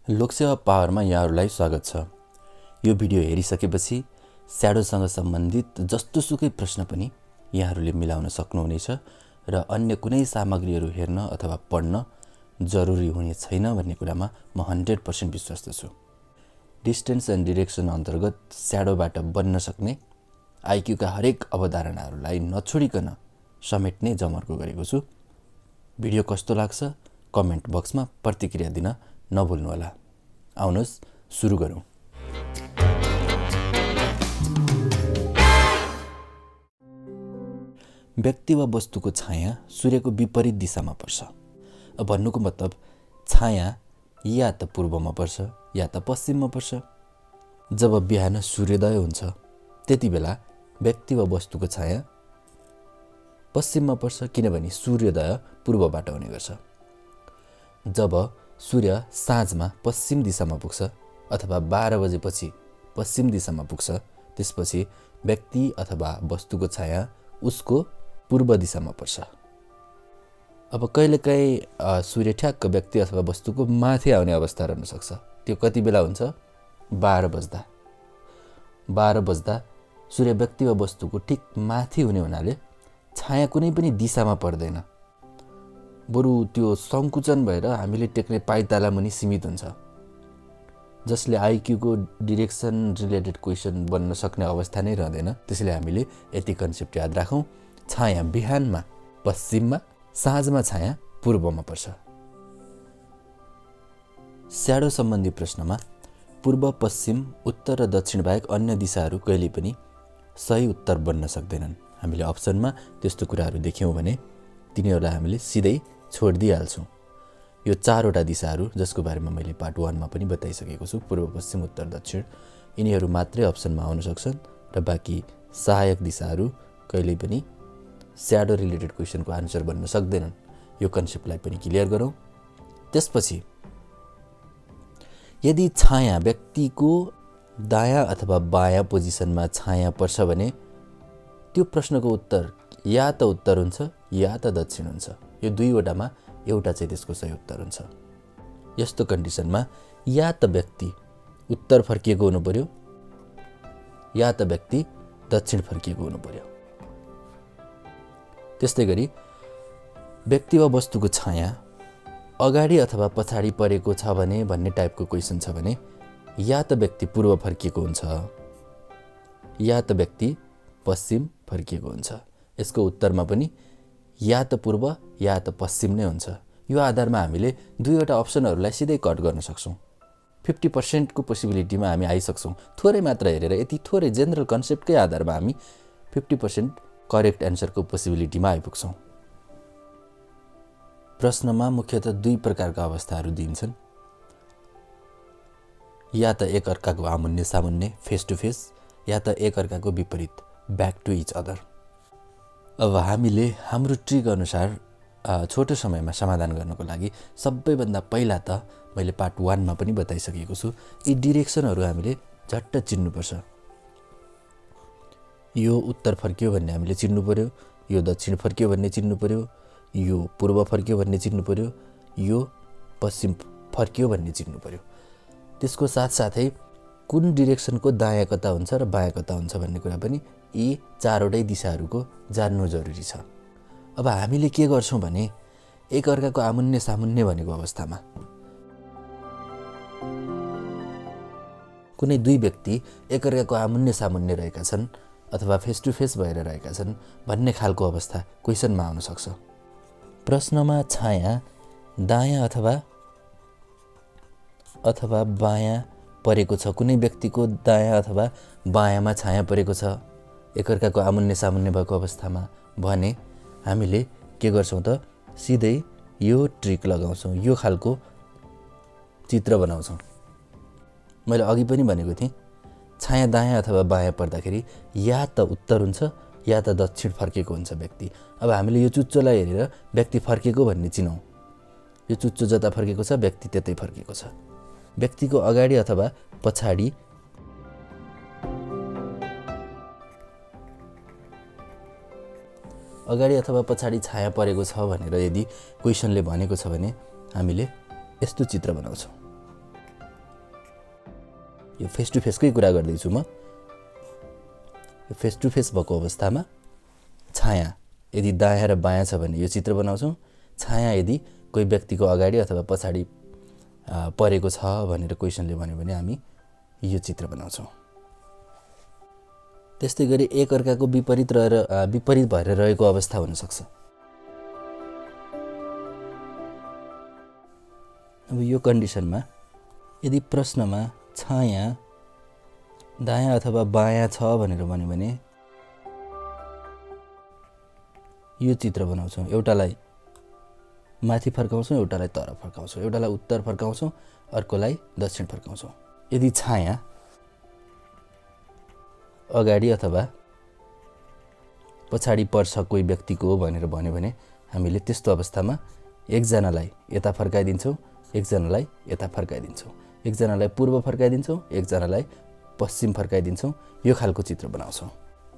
लोकसेवा पावरमा यहाँहरूलाई स्वागत छ। यो भिडियो हेरिसकेपछि स्याडोसँग सम्बन्धित जस्तोसुकै प्रश्न पनि यहाँहरूले मिलाउन सक्नुहुनेछ र अन्य कुनै सामग्रीहरू हेर्न अथवा पढ्न जरुरी हुने छैन भन्ने कुरामा म 100% विश्वस्त छु। डिस्टेन्स एन्ड डिरेक्सन अन्तर्गत स्याडोबाट बन्न सक्ने आइक्यूका हरेक अवधारणाहरूलाई नछोडिकन समेट्ने जमर्को गरेको छु। भिडियो कस्तो लाग्छ कमेन्ट बक्समा प्रतिक्रिया दिन नभुल्नुहोला। आउनुहोस् सुरु गरौँ। व्यक्ति वा वस्तुको छाया सूर्यको विपरीत दिशामा पर्छ। भन्नुको मतलब छाया या त पूर्वमा पर्छ या त पश्चिममा पर्छ। जब बिहान सूर्योदय हुन्छ त्यति बेला व्यक्ति वा वस्तुको छाया पश्चिममा पर्छ, किनभने सूर्योदय पूर्वबाट हुने गर्छ। जब सूर्य साँझमा पश्चिम दिशामा पुग्छ अथवा 12 बजेपछि पश्चिम दिशामा पुग्छ, त्यसपछि व्यक्ति अथवा वस्तुको छाया उसको पूर्व दिशामा पर्छ। अब कहिलेकाहीँ सूर्य ठ्याक्क व्यक्ति अथवा वस्तुको माथि आउने अवस्था रहन सक्छ। त्यो कति बेला हुन्छ? 12 बज्दा। 12 बज्दा सूर्य व्यक्ति वा वस्तुको ठिक माथि हुने हुनाले छाया कुनै पनि दिशामा पर्दैन, बरु त्यो सङ्कुचन भएर हामीले टेक्ने पाइताला मुनि सीमित हुन्छ, जसले आइक्यूको डिरेक्सन रिलेटेड क्वेसन बन्न सक्ने अवस्था नै रहँदैन। त्यसैले हामीले यति कन्सेप्ट याद राखौँ। छाया बिहानमा पश्चिममा, साँझमा छाया पूर्वमा पर्छ। स्याडो सम्बन्धी प्रश्नमा पूर्व, पश्चिम, उत्तर र दक्षिण बाहेक अन्य दिशाहरू कहिले पनि सही उत्तर बन्न सक्दैनन्। हामीले अप्सनमा त्यस्तो कुराहरू देख्यौँ भने तिनीहरूलाई हामीले सिधै छोडिदिइहाल्छौँ। यो 4वटा दिशाहरू जसको बारेमा मैले पार्ट 1 मा पनि बताइसकेको छु, पूर्व, पश्चिम, उत्तर, दक्षिण, यिनीहरू मात्रै अप्सनमा आउन सक्छन् र बाँकी सहायक दिशाहरू कहिल्यै पनि स्याडो रिलेटेड क्वेसनको आन्सर बन्न सक्दैनन्। यो कन्सेप्टलाई पनि क्लियर गरौँ। त्यसपछि यदि छाया व्यक्तिको दायाँ अथवा बायाँ पोजिसनमा छाया पर्छ भने त्यो प्रश्नको उत्तर या त उत्तर हुन्छ या त दक्षिण हुन्छ। यो दुईवटामा एउटा चाहिँ त्यसको सही उत्तर हुन्छ। यस्तो कन्डिसनमा या त व्यक्ति उत्तर फर्किएको हुनु पर्यो या त व्यक्ति दक्षिण फर्किएको हुनु पर्यो। त्यस्तै गरी व्यक्ति वा वस्तुको छाया अगाडि अथवा पछाडि परेको छ भने भन्ने टाइपको क्वेसन छ भने या त व्यक्ति पूर्व फर्किएको हुन्छ या त व्यक्ति पश्चिम फर्किएको हुन्छ। यसको उत्तरमा पनि या त पूर्व या त पश्चिम नै हुन्छ। यो आधारमा हामीले दुईवटा अप्सनहरूलाई सिधै कट गर्न सक्छौँ। 50% को पोसिबिलिटीमा हामी आइसक्छौँ। थोरै मात्र हेरेर यति थोरै जेनरल कन्सेप्टकै आधारमा हामी 50% करेक्ट एन्सरको पोसिबिलिटीमा आइपुग्छौँ। प्रश्नमा मुख्यतः 2 प्रकारका अवस्थाहरू दिन्छन्। या त एक अर्काको आमुन्ने सामुन्ने फेस टु फेस, या त एक अर्काको विपरीत ब्याक टु इच अदर। अब हामीले हाम्रो ट्रिक अनुसार छोटो समयमा समाधान गर्नको लागि सबैभन्दा पहिला त मैले पार्ट 1 मा पनि बताइसकेको छु, यी डिरेक्सनहरू हामीले झट्ट चिन्नुपर्छ। यो उत्तर फर्कियो भन्ने हामीले चिन्नु पर्यो, यो दक्षिण फर्कियो भन्ने चिन्नु पर्यो, यो पूर्व फर्कियो भन्ने चिन्नु पर्यो, यो पश्चिम फर्कियो भन्ने चिन्नु पर्यो। त्यसको साथसाथै कुन डिरेक्सनको दायाँ कता हुन्छ र बायाँ कता हुन्छ भन्ने कुरा पनि यी 4वटै दिशाहरूको जान्नु जरुरी छ। अब हामीले के गर्छौँ भने एक अर्काको आमुन्ने सामुन्ने भनेको अवस्थामा कुनै 2 व्यक्ति एक अर्काको आमुन्ने सामुन्ने रहेका छन् अथवा फेस टु फेस भएर रहेका छन् भन्ने खालको अवस्था क्वेसनमा आउन सक्छ। प्रश्नमा छाया दायाँ अथवा बायाँ परेको छ, कुनै व्यक्तिको दायाँ अथवा बायाँमा छाया परेको छ एकअर्काको आमुन्ने सामुन्ने भएको अवस्थामा भने हामीले के गर्छौँ त सिधै यो ट्रिक लगाउँछौँ, यो खालको चित्र बनाउँछौँ। मैले अघि पनि भनेको थिएँ छाया दायाँ अथवा बायाँ पर्दाखेरि या त उत्तर हुन्छ या त दक्षिण फर्केको हुन्छ व्यक्ति। अब हामीले यो चुच्चोलाई हेरेर व्यक्ति फर्केको भन्ने चिनौँ। यो चुच्चो जता फर्केको छ व्यक्ति त्यतै फर्केको छ। व्यक्तिको अगाडि अथवा पछाडि छाया परेको छ भनेर यदि क्वेसनले भनेको छ भने हामीले यस्तो चित्र बनाउँछौँ। यो फेस टु फेसकै कुरा गर्दैछु म। यो फेस टु फेस भएको अवस्थामा छाया यदि दायाँ र बायाँ छ भने यो चित्र बनाउँछौँ। छाया यदि कोही व्यक्तिको अगाडि अथवा पछाडि परेको छ भनेर क्वेसनले भन्यो भने हामी यो चित्र बनाउँछौँ। त्यस्तै गरी एक अर्काको विपरीत भएर रहेको अवस्था हुनसक्छ। अब यो कन्डिसनमा यदि प्रश्नमा छाया दायाँ अथवा बायाँ छ भनेर भन्यो भने यो चित्र बनाउँछौँ। एउटालाई माथि फर्काउँछौँ, एउटालाई तर फर्काउँछौँ, एउटालाई उत्तर फर्काउँछौँ, अर्कोलाई दक्षिण फर्काउँछौँ। यदि छाया अगाडि अथवा पछाडि पर्छ कोही व्यक्तिको भनेर भन्यो भने हामीले त्यस्तो अवस्थामा एकजनालाई यता फर्काइदिन्छौँ, एकजनालाई यता फर्काइदिन्छौँ, एकजनालाई पूर्व फर्काइदिन्छौँ, एकजनालाई पश्चिम फर्काइदिन्छौँ। यो खालको चित्र बनाउँछौँ।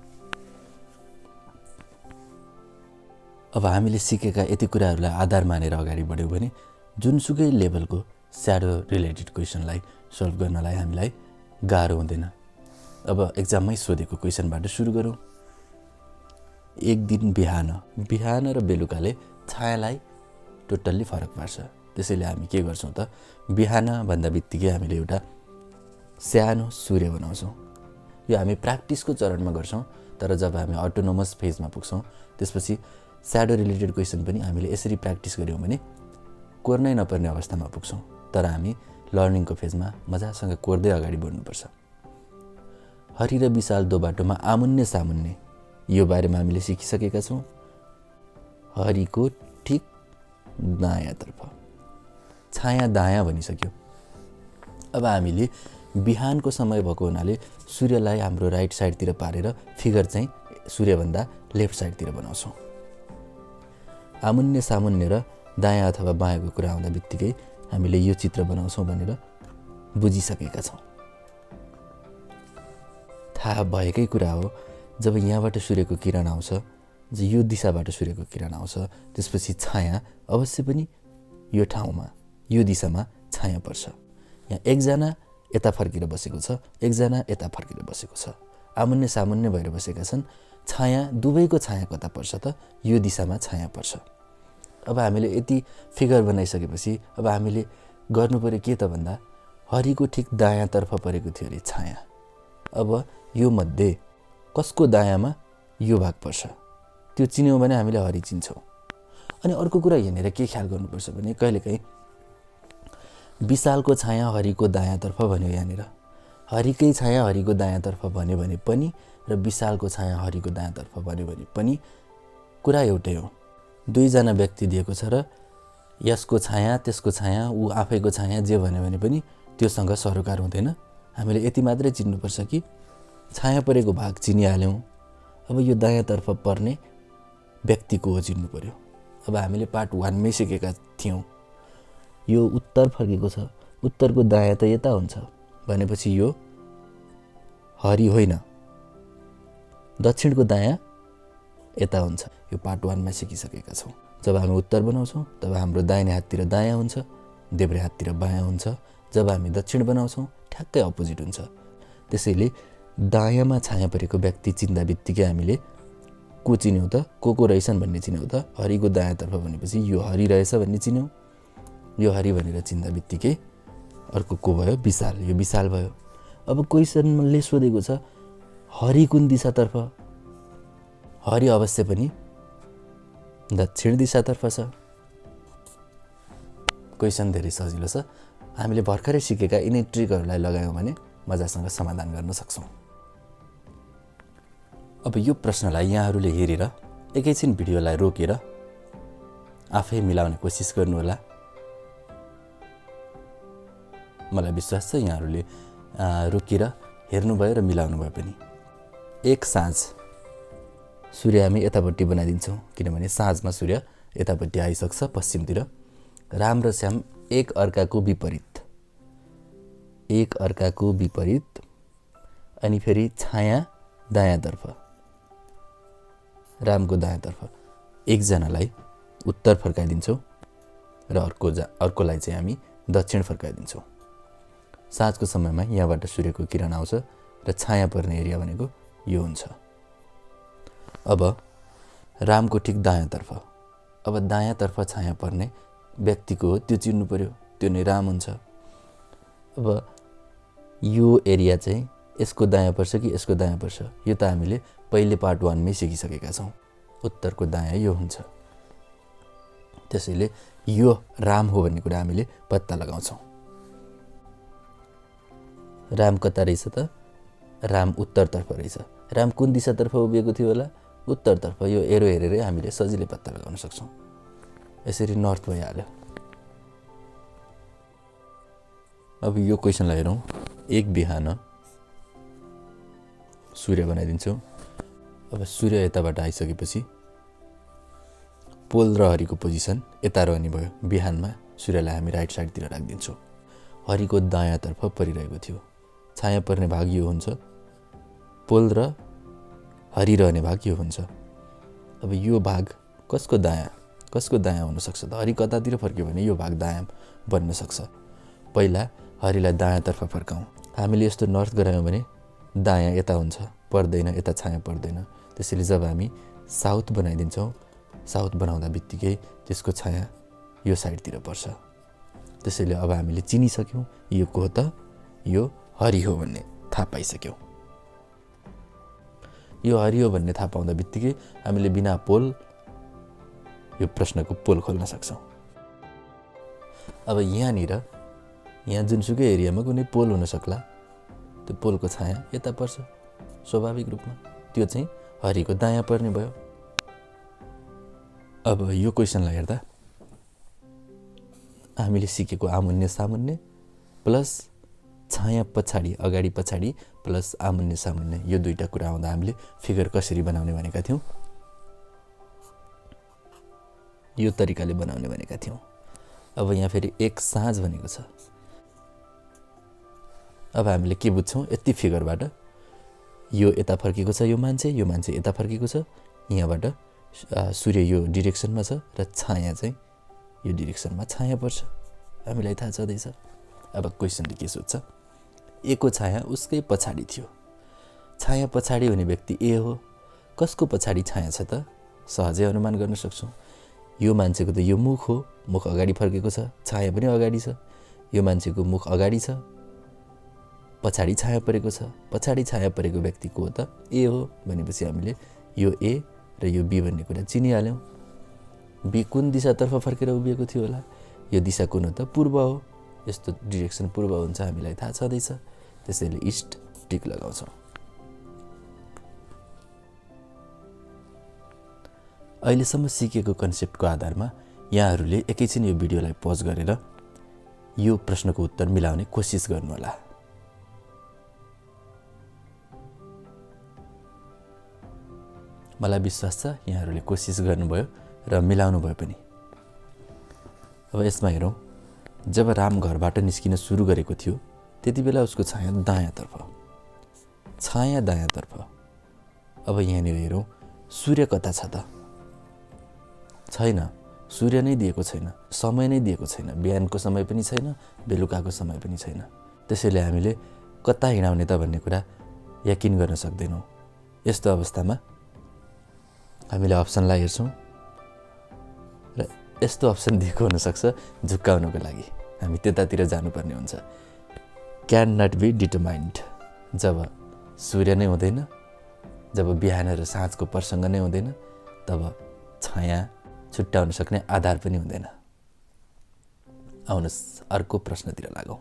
अब हामीले सिकेका यति कुराहरूलाई आधार मानेर अगाडि बढ्यौँ भने जुनसुकै लेभलको स्याडो रिलेटेड क्वेसनलाई सल्भ गर्नलाई हामीलाई गाह्रो हुँदैन। अब एक्जाममै सोधेको क्वेसनबाट सुरु गरौँ। एक दिन बिहान र बेलुकाले छायालाई टोटल्ली फरक पार्छ। त्यसैले हामी के गर्छौँ त, बिहान भन्दा बित्तिकै हामीले एउटा सानो सूर्य बनाउँछौँ। यो हामी प्र्याक्टिसको चरणमा गर्छौँ। तर जब हामी अटोनोमस फेजमा पुग्छौँ त्यसपछि स्याडो रिलेटेड क्वेसन पनि हामीले यसरी प्र्याक्टिस गऱ्यौँ भने कोर्नै नपर्ने अवस्थामा पुग्छौँ। तर हामी लर्निङको फेजमा मजासँग कोर्दै अगाडि बढ्नुपर्छ। हरि र विशाल दो बाटोमा आमुन्ने सामुन्ने, यो बारेमा हामीले सिकिसकेका छौँ। हरिको ठिक दायाँतर्फ छाया दायाँ भनिसक्यो। अब हामीले बिहानको समय भएको हुनाले सूर्यलाई हाम्रो राइट साइडतिर पारेर फिगर चाहिँ सूर्यभन्दा लेफ्ट साइडतिर बनाउँछौँ। आमुन्ने सामुन्ने र दायाँ अथवा बायाँको कुरा आउँदा बित्तिकै हामीले यो चित्र बनाउँछौँ भनेर बुझिसकेका छौँ। थाहा भएकै कुरा हो, जब यहाँबाट सूर्यको किरण आउँछ, यो दिशाबाट सूर्यको किरण आउँछ, त्यसपछि छाया अवश्य पनि यो ठाउँमा यो दिशामा छाया पर्छ। यहाँ एकजना यता फर्केर बसेको छ, एकजना यता फर्केर बसेको छ, आमुन्ने सामुन्ने भएर बसेका छन्। छाया दुवैको छाया कता पर्छ त, यो दिशामा छाया पर्छ। अब हामीले यति फिगर बनाइसकेपछि अब हामीले गर्नु पर्यो के त भन्दा हरिको ठिक दायाँतर्फ परेको थियो अरे छाया। अब यो मध्ये कसको दायाँमा यो भाग पर्छ त्यो चिन्यौँ भने हामीले हरि चिन्छौँ। अनि अर्को कुरा यहाँनिर के ख्याल गर्नुपर्छ भने कहिलेकाहीँ विशालको छाया हरिको दायाँतर्फ भन्यो, यहाँनिर हरिकै छाया हरिको दायाँतर्फ भन्यो भने पनि र विशालको छाया हरिको दायाँतर्फ भन्यो भने पनि कुरा एउटै हो। दुईजना व्यक्ति दिएको छ र यसको छाया त्यसको छाया ऊ आफैको छाया जे भन्यो भने पनि त्योसँग सरोकार हुँदैन। हामीले यति मात्रै चिन्नुपर्छ कि छाया परेको भाग चिनिहाल्यौँ। अब यो दायाँतर्फ पर्ने व्यक्तिको हो चिन्नु पर्यो। अब हामीले पार्ट 1मै सिकेका थियौँ यो उत्तर फर्केको छ, उत्तरको दायाँ त यता हुन्छ भनेपछि यो हरि होइन, दक्षिणको दायाँ यता हुन्छ। यो पार्ट 1मा सिकिसकेका छौँ। जब हामी उत्तर बनाउँछौँ तब हाम्रो दाहिने हाततिर दायाँ हुन्छ, देब्रे हाततिर बायाँ हुन्छ। जब हामी दक्षिण बनाउँछौँ ठ्याक्कै अपोजिट हुन्छ। त्यसैले दायाँमा छाया परेको व्यक्ति चिन्दा बित्तिकै हामीले को चिन्यौँ त, को रहेछन् भन्ने चिन्यौँ त। हरिको दायाँतर्फ भनेपछि यो हरि रहेछ भन्ने चिन्यौँ। यो हरि भनेर चिन्दा बित्तिकै अर्को को भयो, विशाल। यो विशाल भयो। अब क्वेसनले सोधेको छ हरि कुन दिशातर्फ, हरि अवश्य पनि दक्षिण दिशातर्फ छ। क्वेसन धेरै सजिलो छ। हामीले भर्खरै सिकेका यिनै ट्रिकहरूलाई लगायौँ भने मजासँग समाधान गर्न सक्छौँ। अब यो प्रश्नलाई यहाँहरूले हेरेर एकैछिन भिडियोलाई रोकेर आफै मिलाउने कोसिस गर्नुहोला। मलाई विश्वास छ यहाँहरूले रोकेर हेर्नुभयो र मिलाउनु भयो पनि। एक साँझ सूर्य हामी यतापट्टि बनाइदिन्छौँ किनभने साँझमा सूर्य यतापट्टि आइसक्छ पश्चिमतिर। राम र श्याम एक अर्काको विपरीत अनि फेरि छाया दायाँतर्फ, रामको दायाँतर्फ एकजनालाई उत्तर फर्काइदिन्छौँ र अर्कोलाई चाहिँ हामी दक्षिण फर्काइदिन्छौँ। साँझको समयमा यहाँबाट सूर्यको किरण आउँछ र छाया पर्ने एरिया भनेको यो हुन्छ। अब रामको ठिक दायाँतर्फ, अब दायाँतर्फ छाया पर्ने व्यक्तिको हो त्यो चिन्नु पर्यो, त्यो नै राम हुन्छ। अब यो एरिया चाहिँ यसको दायाँ पर्छ कि यसको दायाँ पर्छ, यो त हामीले पहिले पार्ट 1 मै सिकिसकेका छौँ। उत्तरको दायाँ यो हुन्छ। त्यसैले यो राम हो भन्ने कुरा हामीले पत्ता लगाउँछौँ। राम कता रहेछ त? राम उत्तरतर्फ रहेछ। राम कुन दिशातर्फ उभिएको थियो होला? उत्तरतर्फ। यो एरो हेरेरै हामीले सजिलै पत्ता लगाउन सक्छौँ। यसरी नर्थ भइहाल्यो। अब यो क्वेसनलाई हेरौँ। एक बिहान सूर्य बनाइदिन्छौँ। अब सूर्य यताबाट आइसकेपछि पोल र हरिको पोजिसन यता रहने भयो। बिहानमा सूर्यलाई हामी राइट साइडतिर राखिदिन्छौँ। हरिको दायाँतर्फ परिरहेको थियो। छाया पर्ने भाग यो हुन्छ। पोल र हरि रहने भाग यो हुन्छ। अब यो भाग कसको दायाँ हुनसक्छ त? हरि कतातिर फर्क्यो भने यो भाग दायाँ बन्न सक्छ। पहिला हरिलाई दायाँतर्फ फर्काउँ। हामीले यस्तो नर्थ गरायौँ भने दायाँ यता हुन्छ, पर्दैन, यता छाया पर्दैन। त्यसैले जब हामी साउथ बनाइदिन्छौँ, साउथ बनाउँदा बित्तिकै त्यसको छाया यो साइडतिर पर्छ। त्यसैले अब हामीले चिनिसक्यौँ यो को हो त? यो हरि हो भन्ने थाहा पाइसक्यौँ। यो हरि हो भन्ने थाहा पाउँदा बित्तिकै हामीले बिना पोल यो प्रश्नको पोल खोल्न सक्छौँ। अब यहाँ जुनसुकै एरियामा कुनै पोल हुन सक्ला, त्यो पोलको छाया यता पर्छ स्वाभाविक रूपमा। त्यो चाहिँ हरिको दायाँ पर्ने भयो। अब यो क्वेसनलाई हेर्दा हामीले सिकेको आमुन्य सामुन्य प्लस छाया पछाडि अगाडि पछाडि प्लस आमुन्य सामुन्य यो दुईटा कुरा आउँदा हामीले फिगर कसरी बनाउने भनेका थियौँ? यो तरिकाले बनाउने भनेका थियौँ। अब यहाँ फेरि एक साँझ भनेको छ। अब हामीले के बुझ्छौँ? यति फिगरबाट यो यता फर्केको छ, यो मान्छे यता फर्केको छ। यहाँबाट सूर्य यो डिरेक्सनमा छ र छाया चाहिँ यो डिरेक्सनमा छाया पर्छ। हामीलाई थाहा छँदैछ। अब क्वेसनले के सोध्छ? ए को छाया उसकै पछाडि थियो। छाया पछाडि हुने व्यक्ति ए हो। कसको पछाडि छाया छ त? सहजै अनुमान गर्न सक्छौँ। यो मान्छेको त यो मुख हो, मुख अगाडि फर्केको छ, छाया पनि अगाडि छ। यो मान्छेको मुख अगाडि छ, पछाडि छाया परेको छ। पछाडि छाया परेको व्यक्ति को हो त? ए हो भनेपछि हामीले यो ए र यो बी भन्ने कुरा चिनिहाल्यौँ। बी कुन दिशातर्फ फर्केर उभिएको थियो होला? यो दिशा कुन हो त? पूर्व हो। यस्तो डिरेक्सन पूर्व हुन्छ हामीलाई थाहा छँदैछ। त्यसैले इस्ट टिक लगाउँछौँ। अहिलेसम्म सिकेको कन्सेप्टको आधारमा यहाँहरूले एकैछिन यो भिडियोलाई पज गरेर यो प्रश्नको उत्तर मिलाउने कोसिस गर्नुहोला। मलाई विश्वास छ यहाँहरूले कोसिस गर्नुभयो र मिलाउनु भयो पनि। अब यसमा हेरौँ। जब राम घरबाट निस्किन सुरु गरेको थियो त्यति बेला उसको छाया दायाँतर्फ। छाया दायाँतर्फ। अब यहाँनिर हेरौँ। सूर्य कता छ त? छैन। सूर्य नै दिएको छैन, समय नै दिएको छैन। बिहानको समय पनि छैन, बेलुकाको समय पनि छैन। त्यसैले हामीले कता हिँडाउने त भन्ने कुरा यकिन गर्न सक्दैनौँ। यस्तो अवस्थामा हामीले अप्सनलाई हेर्छौँ र यस्तो अप्सन दिएको हुनसक्छ झुक्काउनको लागि हामी त्यतातिर जानुपर्ने हुन्छ। Can not be determined. जब सूर्य नै हुँदैन, जब बिहान र साँझको प्रसङ्ग नै हुँदैन, तब छाया छुट्याउन सक्ने आधार पनि हुँदैन। आउनुहोस् अर्को प्रश्नतिर लागौँ।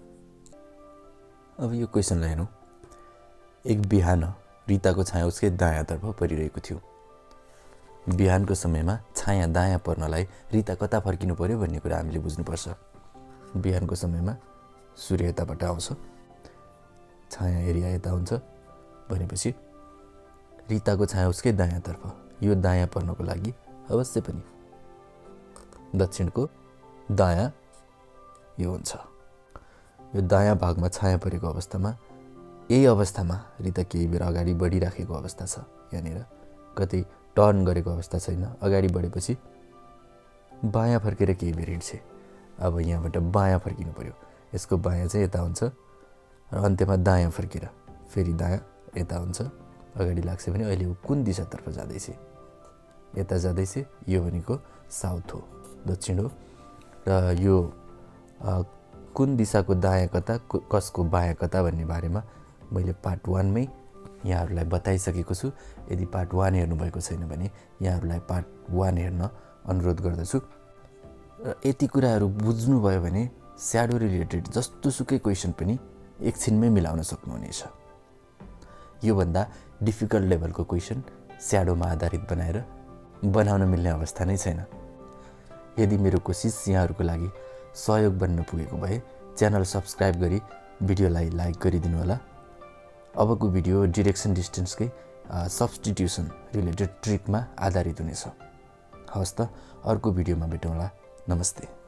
अब यो क्वेसनलाई हेरौँ। एक बिहान रिताको छाया उसकै दायाँतर्फ परिरहेको थियो। बिहानको समयमा छाया दायाँ पर्नलाई रिता कता फर्किनु पर्यो भन्ने कुरा हामीले बुझ्नुपर्छ। बिहानको समयमा सूर्य यताबाट आउँछ, छाया एरिया यता हुन्छ भनेपछि रिताको छाया उसकै दायाँतर्फ। यो दायाँ पर्नको लागि अवश्य पनि दक्षिणको दायाँ यो हुन्छ। यो दायाँ भागमा छाया परेको अवस्थामा, यही अवस्थामा रिता केही बेर अगाडि बढिराखेको अवस्था छ। यहाँनिर कतै टर्न गरेको अवस्था छैन। अगाडि बढेपछि बायाँ फर्केर केही बेर हिँड्छे। अब यहाँबाट बायाँ फर्किनु पर्यो। यसको बायाँ चाहिँ यता हुन्छ र अन्त्यमा दायाँ फर्केर फेरि दायाँ यता हुन्छ, अगाडि लाग्छ भने अहिले ऊ कुन दिशातर्फ जाँदैछ, यता जाँदैछ, यो भनेको साउथ हो, दक्षिण हो। र यो कुन दिशाको दायाँ कता कसको बायाँ कता भन्ने बारेमा मैले पार्ट 1 मै यहाँहरूलाई बताइसकेको छु। यदि पार्ट 1 हेर्नुभएको छैन भने यहाँहरूलाई पार्ट 1 हेर्न अनुरोध गर्दछु। र यति कुराहरू बुझ्नुभयो भने स्याडो रिलेटेड जस्तोसुकै क्वेसन पनि एकछिनमै मिलाउन सक्नुहुनेछ। योभन्दा डिफिकल्ट लेभलको क्वेसन स्याडोमा आधारित बनाउन मिल्ने अवस्था नै छैन। यदि मेरो कोसिस यहाँहरूको लागि सहयोग बन्न पुगेको भए च्यानल सब्सक्राइब गरी भिडियोलाई लाइक गरिदिनु होला। अबको भिडियो डिरेक्सन डिस्टेन्सकै सब्स्टिट्युसन रिलेटेड ट्रिकमा आधारित हुनेछ। हवस् त, अर्को भिडियोमा भेटौँला। नमस्ते।